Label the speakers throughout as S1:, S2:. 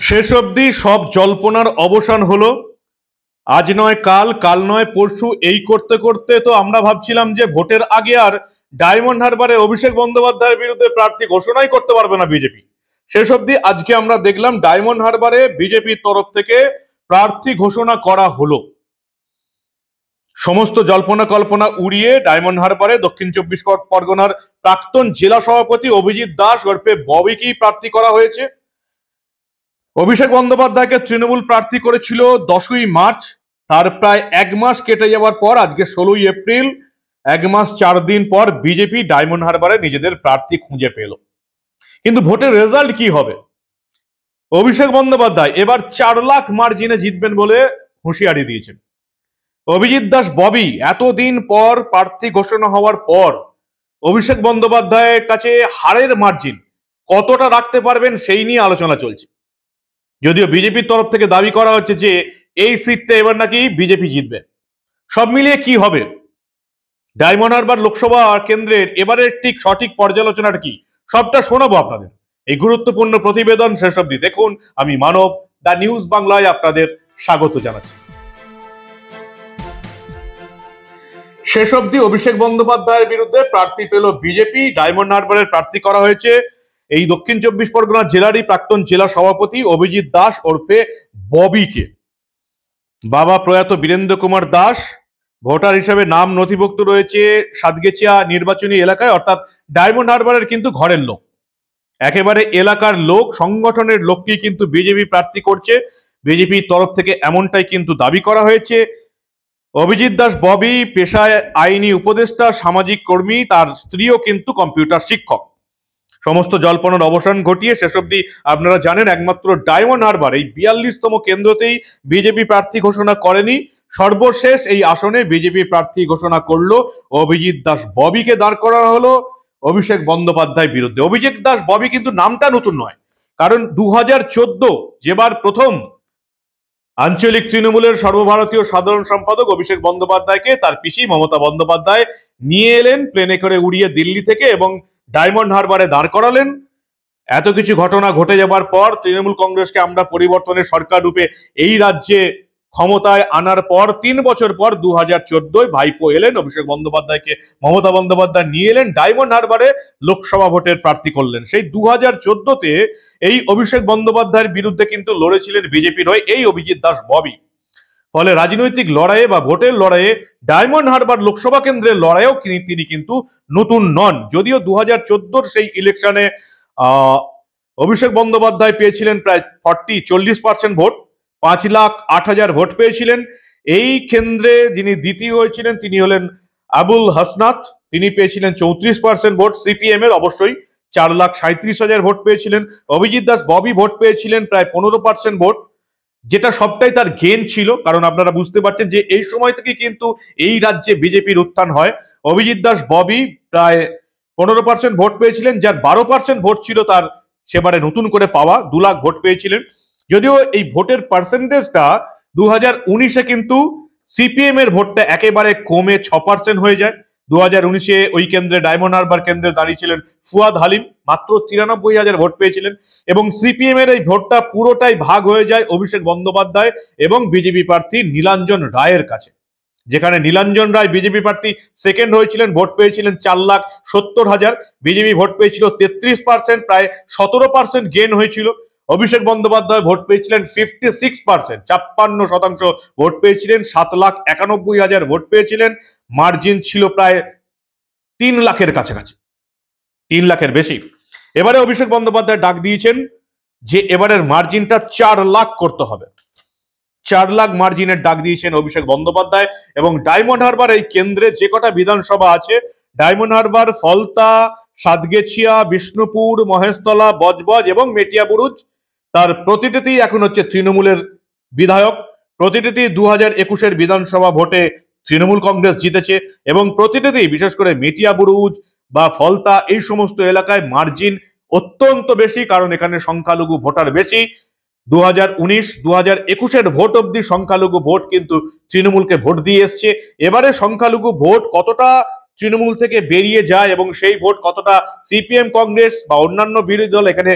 S1: শেষ অবধি সব জল্পনার অবসান হলো। আজ নয় কাল, কাল নয় পরশু, এই করতে করতে তো আমরা ভাবছিলাম যে ভোটের আগে আর ডায়মন্ড হারবারে অভিষেক বন্দ্যোপাধ্যায়ের বিরুদ্ধে প্রার্থী ঘোষণাই করতে পারবে না বিজেপি। শেষ অবধি আজকে আমরা দেখলাম ডায়মন্ড হারবারে বিজেপির তরফ থেকে প্রার্থী ঘোষণা করা হলো। সমস্ত জল্পনা কল্পনা উড়িয়ে ডায়মন্ড হারবারে দক্ষিণ চব্বিশ পরগনার প্রাক্তন জেলা সভাপতি অভিজিৎ দাস ওরফে ববিকেই প্রার্থী করা হয়েছে। অভিষেক বন্দ্যোপাধ্যায়কে তৃণমূল প্রার্থী করেছিল 10ই মার্চ। তার প্রায় এক মাস কেটে যাওয়ার পর আজকে 16ই এপ্রিল, এক মাস 4 দিন পর বিজেপি ডায়মন্ড হারবারে নিজেদের প্রার্থী খুঁজে পেল। কিন্তু ভোটের রেজাল্ট কি হবে? অভিষেক বন্দ্যোপাধ্যায় এবার 4 লাখ মার্জিনে জিতবেন বলে হুঁশিয়ারি দিয়েছেন। অভিজিৎ দাস ববি এতদিন পর প্রার্থী ঘোষণা হওয়ার পর অভিষেক বন্দ্যোপাধ্যায়ের কাছে হারের মার্জিন কতটা রাখতে পারবেন সেই নিয়ে আলোচনা চলছে। যদিও বিজেপির তরফ থেকে দাবি করা হচ্ছে যে এই সিটটা এবার নাকি বিজেপি জিতবে। সব মিলিয়ে কি হবে? ডায়মন্ড হারবার লোকসভা কেন্দ্রের এবারের ঠিক সঠিক পর্যালোচনাটা কি, সবটা শোনাবো আপনাদের এই গুরুত্বপূর্ণ প্রতিবেদন। শেষ অবধি দেখুন। আমি মানব, দা নিউজ বাংলায় আপনাদের স্বাগত জানাচ্ছি। শেষ অবধি অভিষেক বন্দ্যোপাধ্যায়ের বিরুদ্ধে প্রার্থী পেল বিজেপি। ডায়মন্ড হারবারের প্রার্থী করা হয়েছে এই দক্ষিণ চব্বিশ পরগনা জেলারই প্রাক্তন জেলা সভাপতি অভিজিৎ দাস ওরফে ববিকে। বাবা প্রয়াত বীরেন্দ্র কুমার দাস ভোটার হিসেবে নাম নথিভুক্ত রয়েছে সাতগেছিয়া নির্বাচনী এলাকায়, অর্থাৎ ডায়মন্ড হারবারের কিন্তু ঘরের লোক, একেবারে এলাকার লোক, সংগঠনের লোককেই কিন্তু বিজেপি প্রার্থী করছে। বিজেপির তরফ থেকে এমনটাই কিন্তু দাবি করা হয়েছে। অভিজিৎ দাস ববি পেশায় আইনি উপদেষ্টা, সামাজিক কর্মী, তার স্ত্রীও কিন্তু কম্পিউটার শিক্ষক। সমস্ত জল্পনার অবসান ঘটিয়ে শেষ অবধি আপনারা জানেন একমাত্র ডায়মন্ড হারবার এই 42তম কেন্দ্রতেই বিজেপি প্রার্থী ঘোষণা করেনি। সর্বশেষ এই আসনে বিজেপি প্রার্থী ঘোষণা করলো অভিজিৎ দাস ববিকে দাঁড় করানো হলো অভিষেক বন্দ্যোপাধ্যায়ের বিরুদ্ধে। অভিজিৎ দাস ববি কিন্তু নামটা নতুন নয়, কারণ 2014 যেবার প্রথম আঞ্চলিক তৃণমূলের সর্বভারতীয় সাধারণ সম্পাদক অভিষেক বন্দ্যোপাধ্যায়কে তার পিসি মমতা বন্দ্যোপাধ্যায় নিয়ে এলেন প্লেনে করে উড়িয়ে দিল্লি থেকে এবং ডায়মন্ড হারবারে দাঁড় করালেন। এত কিছু ঘটনা ঘটে যাবার পর তৃণমূল কংগ্রেসকে আমরা পরিবর্তনের সরকার রূপে এই রাজ্যে ক্ষমতায় আনার পর 3 বছর পর 2014 ভাইপো এলেন, অভিষেক বন্দ্যোপাধ্যায়কে মমতা বন্দ্যোপাধ্যায় নিয়ে এলেন, ডায়মন্ড হারবারে লোকসভা ভোটের প্রার্থী করলেন। সেই 2014-তে এই অভিষেক বন্দ্যোপাধ্যায়ের বিরুদ্ধে কিন্তু লড়েছিলেন বিজেপির হয়ে এই অভিজিৎ দাস ববি। ফলে রাজনৈতিক লড়াইয়ে বা ভোটের লড়াইয়ে ডায়মন্ড হারবার লোকসভা কেন্দ্রের লড়াইয়েও তিনি কিন্তু নতুন নন। যদিও 2014 সেই ইলেকশনে অভিষেক বন্দ্যোপাধ্যায় পেয়েছিলেন প্রায় 40% ভোট, 5,08,000 ভোট পেয়েছিলেন। এই কেন্দ্রে যিনি দ্বিতীয় হয়েছিলেন তিনি হলেন আবুল হাসনাত, তিনি পেয়েছিলেন 34% ভোট সিপিএম এর, অবশ্যই 4,37,000 ভোট পেয়েছিলেন। অভিজিৎ দাস ববি ভোট পেয়েছিলেন প্রায় 15% ভোট, যেটা সবটাই তার গেন ছিল, কারণ আপনারা বুঝতে পারছেন যে এই সময় থেকে কিন্তু এই রাজ্যে বিজেপির উত্থান হয়। অভিজিৎ দাস ববি প্রায় 15% ভোট পেয়েছিলেন, যার 12% ভোট ছিল তার সেবারে নতুন করে পাওয়া 2 লাখ ভোট পেয়েছিলেন। যদিও এই ভোটের পার্সেন্টেজটা 2019-এ কিন্তু সিপিএম এর ভোটটা একেবারে কমে 6% হয়ে যায়। 2019-এ ওই কেন্দ্রে ডায়মন্ড হারবার কেন্দ্রে দাঁড়িয়েছিলেন ফুয়াদ হালিম, মাত্র 93,000 ভোট পেয়েছিলেন এবং সিপিএম এর এই ভোটটা পুরোটাই ভাগ হয়ে যায় অভিষেক বন্দ্যোপাধ্যায় এবং বিজেপি প্রার্থী নীলাঞ্জন রায়ের কাছে, যেখানে নীলাঞ্জন রায় বিজেপি প্রার্থী সেকেন্ড হয়েছিলেন, ভোট পেয়েছিলেন 4,70,000, বিজেপি ভোট পেয়েছিল 33%, প্রায় 17% গেন হয়েছিল। অভিষেক বন্দ্যোপাধ্যায় ভোট পেয়েছিলেন 56%, 56% ভোট পেয়েছিলেন, 7,91,000 ভোট পেয়েছিলেন। মার্জিন ছিল প্রায় 3 লাখের কাছাকাছি, 3 লাখের বেশি। এবারে অভিষেক বন্দ্যোপাধ্যায় ডাক দিয়েছেন যে এবারের মার্জিনটা 4 লাখ করতে হবে। 4 লাখ মার্জিনের ডাক দিয়েছেন অভিষেক বন্দ্যোপাধ্যায় এবং ডায়মন্ড হারবার এই কেন্দ্রে যে কটা বিধানসভা আছে, ডায়মন্ড হারবার, ফলতা, সাতগেছিয়া, বিষ্ণুপুর, মহেশতলা, বজবজ এবং মেটিয়াবুরুজ, তার প্রতিটিতেই এখন হচ্ছে তৃণমূলের বিধায়ক। প্রতিটিতেই 2021-এর বিধানসভা ভোটে তৃণমূল কংগ্রেস জিতেছে এবং প্রতিটিতেই বিশেষ করে মেটিয়াবুরুজ বা ফলতা এই সমস্ত এলাকায় মার্জিন অত্যন্ত বেশি, কারণ এখানে সংখ্যালঘু ভোটার বেশি। 2019, 2021-এর ভোট অব্দি সংখ্যালঘু ভোট কিন্তু তৃণমূলকে ভোট দিয়ে এসছে। এবারে সংখ্যালঘু ভোট কতটা তৃণমূল থেকে বেরিয়ে যায় এবং সেই ভোট কতটা সিপিএম, কংগ্রেস বা অন্যান্য বিরোধী দল এখানে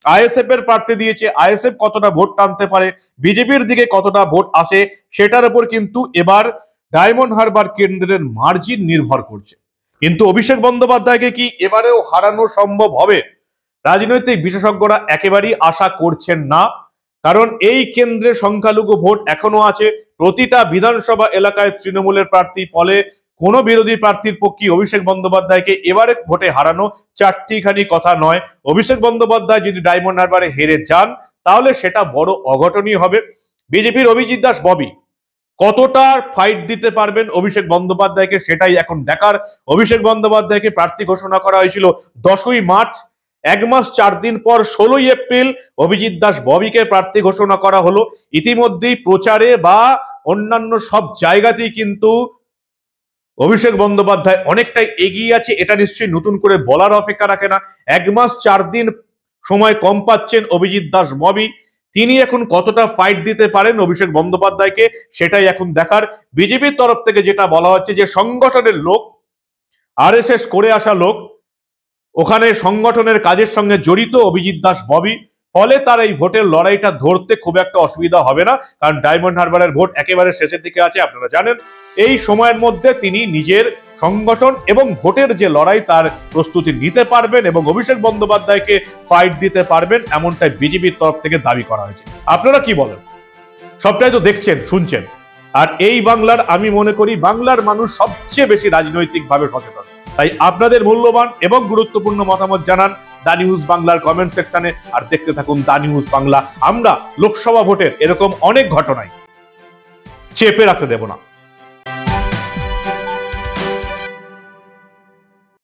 S1: আইএসএফ এর প্রার্থী দিয়েছে, আইএসএফ কতটা ভোট টানতে পারে, বিজেপির দিকে কতটা ভোট আসে, সেটার উপর কিন্তু এবার ডায়মন্ড হারবার কেন্দ্রের মার্জিন নির্ভর করছে। কিন্তু অভিষেক বন্দ্যোপাধ্যায়কে কি এবারেও হারানো সম্ভব হবে? রাজনৈতিক বিশেষজ্ঞরা একেবারেই আশা করছেন না, কারণ এই কেন্দ্রে সংখ্যালঘু ভোট এখনো আছে। প্রতিটা বিধানসভা এলাকায় তৃণমূলের প্রার্থী, ফলে কোনো বিরোধী প্রার্থীর পক্ষে অভিষেক বন্দ্যোপাধ্যায়কে এবারে ভোটে হারানো চারটিখানি কথা নয়। অভিষেক বন্দ্যোপাধ্যায় যদি ডায়মন্ড হারবারে হেরে যান, তাহলে সেটা বড় অঘটনই হবে। বিজেপির অভিজিৎ দাস ববি কতটা ফাইট দিতে পারবেন অভিষেক বন্দ্যোপাধ্যায়কে, সেটাই এখন দেখার। অভিষেক বন্দ্যোপাধ্যায়কে প্রার্থী ঘোষণা করা হয়েছিল 10ই মার্চ। 1 মাস 4 দিন পর 16ই এপ্রিল অভিজিৎ দাস ববিকে প্রার্থী ঘোষণা করা হলো। ইতিমধ্যেই প্রচারে বা অন্যান্য সব জায়গাতেই কিন্তু অভিষেক বন্দ্যোপাধ্যায় অনেকটাই এগিয়ে আছে, এটা নিশ্চয়ই নতুন করে বলার অপেক্ষা রাখে না। 1 মাস 4 দিন সময় কম পাচ্ছেন অভিজিৎ দাস ববি। তিনি এখন কতটা ফাইট দিতে পারেন অভিষেক বন্দ্যোপাধ্যায়কে, সেটাই এখন দেখার। বিজেপির তরফ থেকে যেটা বলা হচ্ছে যে সংগঠনের লোক, আরএসএস করে আসা লোক, ওখানে সংগঠনের কাজের সঙ্গে জড়িত অভিজিৎ দাস ববি, ফলে তার এই ভোটের লড়াইটা ধরতে খুব একটা অসুবিধা হবে না, কারণ ডায়মন্ড হারবারের ভোট একেবারে শেষের দিকে আছে, আপনারা জানেন। এই সময়ের মধ্যে তিনি নিজের সংগঠন এবং ভোটের যে লড়াই তার প্রস্তুতি নিতে পারবেন এবং অভিষেক বন্দ্যোপাধ্যায়কে ফাইট দিতে পারবেন, এমনটাই বিজেপির তরফ থেকে দাবি করা হয়েছে। আপনারা কি বলেন? সবটাই তো দেখছেন, শুনছেন। আর এই বাংলার, আমি মনে করি বাংলার মানুষ সবচেয়ে বেশি রাজনৈতিকভাবে সচেতন, তাই আপনাদের মূল্যবান এবং গুরুত্বপূর্ণ মতামত জানান দা নিউজ বাংলার কমেন্ট সেকশনে। আর দেখতে থাকুন দা নিউজ বাংলা। আমরা লোকসভা ভোটের এরকম অনেক ঘটনায় চেপে রাখতে দেব না।